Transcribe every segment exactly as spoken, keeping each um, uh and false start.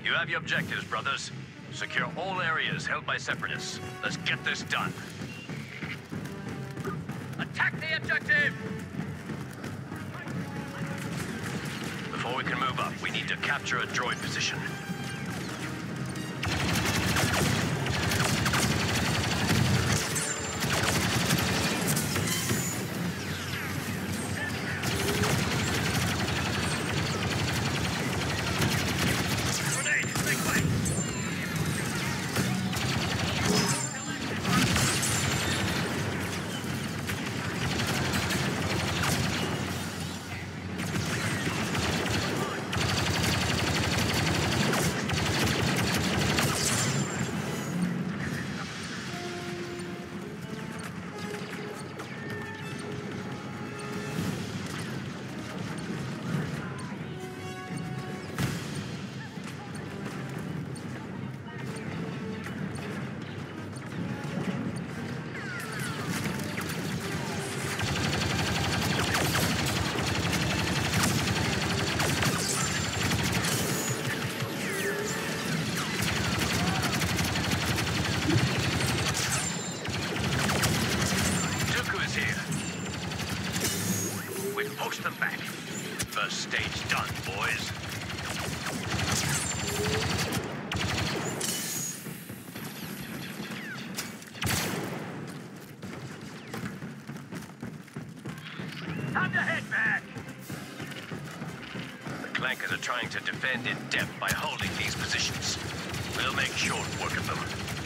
You have your objectives, brothers. Secure all areas held by Separatists. Let's get this done. Attack the objective! Before we can move up, we need to capture a droid position. Flankers are trying to defend in depth by holding these positions. We'll make short work of them.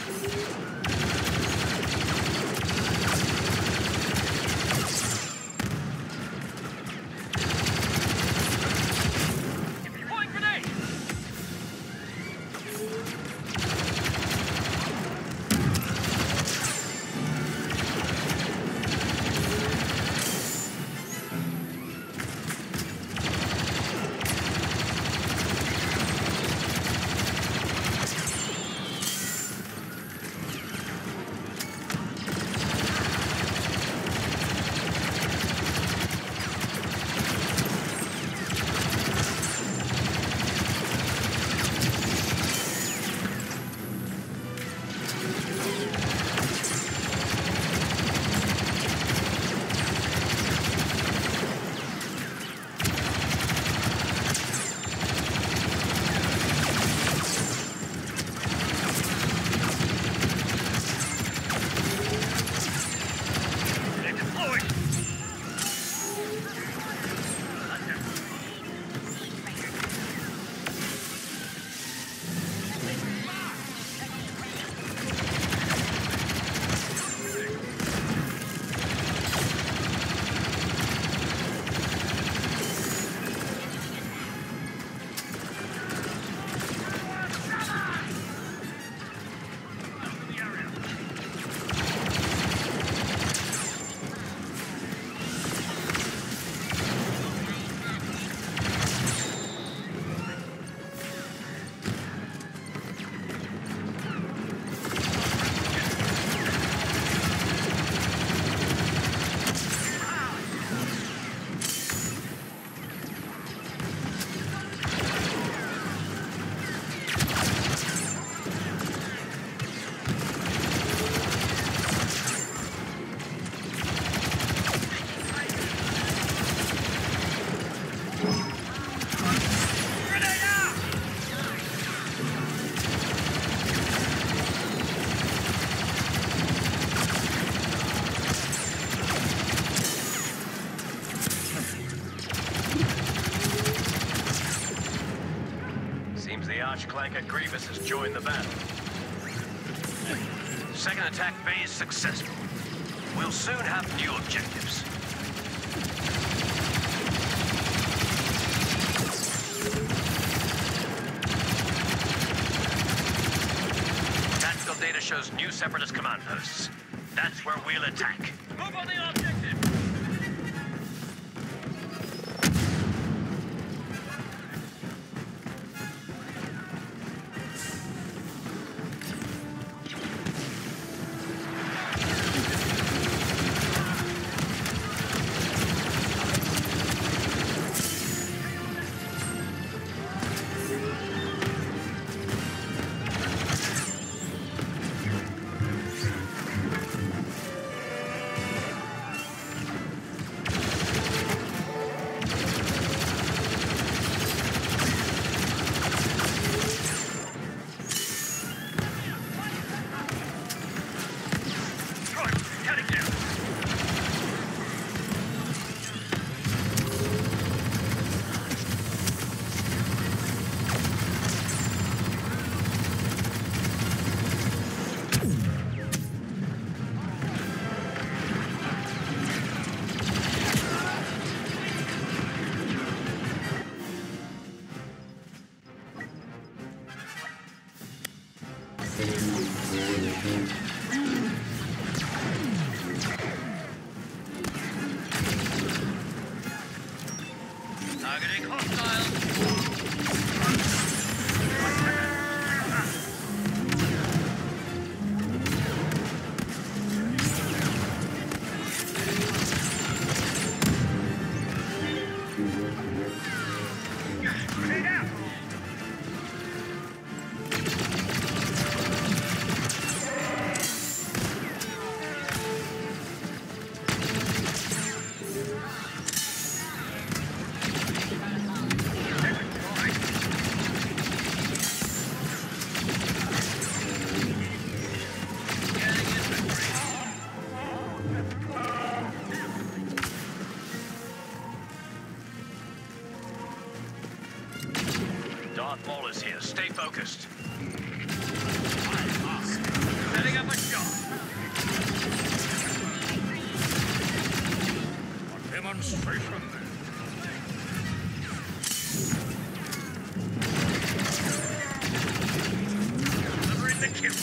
Archclanker Grievous has joined the battle. Second attack phase successful. We'll soon have new objectives. Tactical data shows new Separatist command posts. That's where we'll attack. Move on the objective! Targeting hostile. Here. Stay focused. Setting up a shot. A demonstration. Delivering the kill.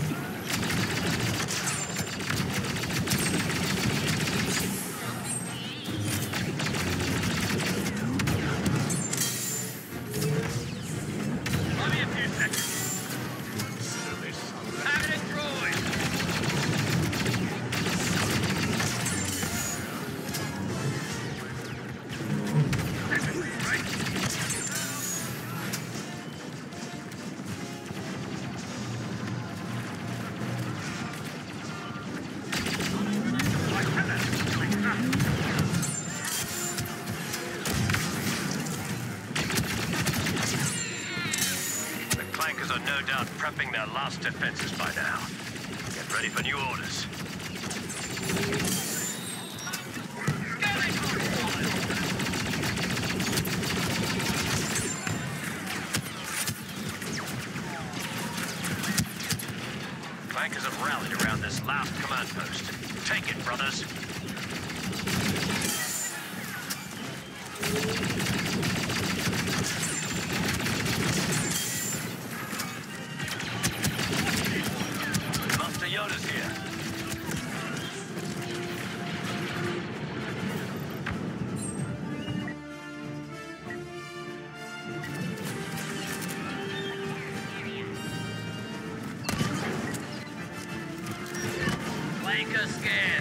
No doubt prepping their last defenses by now. Get ready for new orders. Flankers have rallied around this last command post. Take it, brothers. Scan.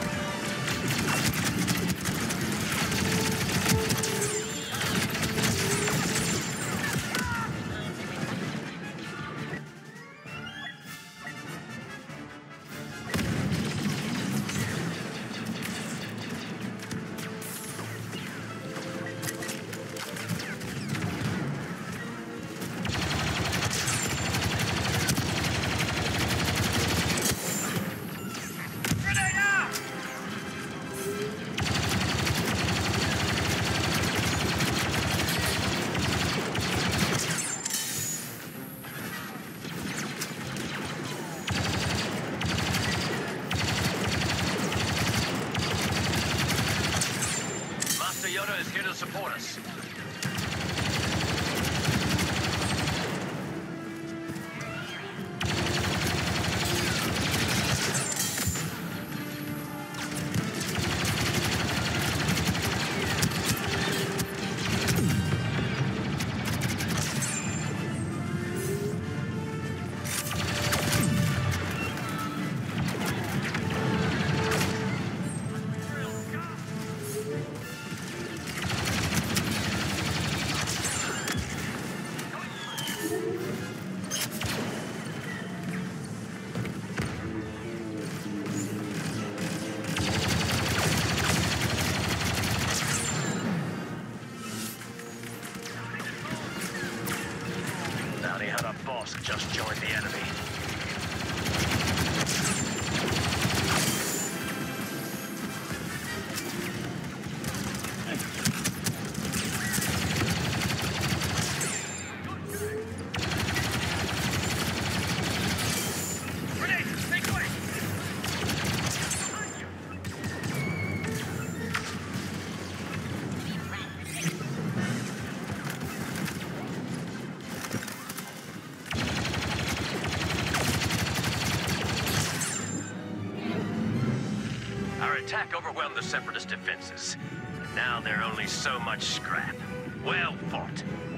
is here to support us. Just joined the enemy. attack overwhelmed the Separatist defenses. And now they're only so much scrap. Well fought.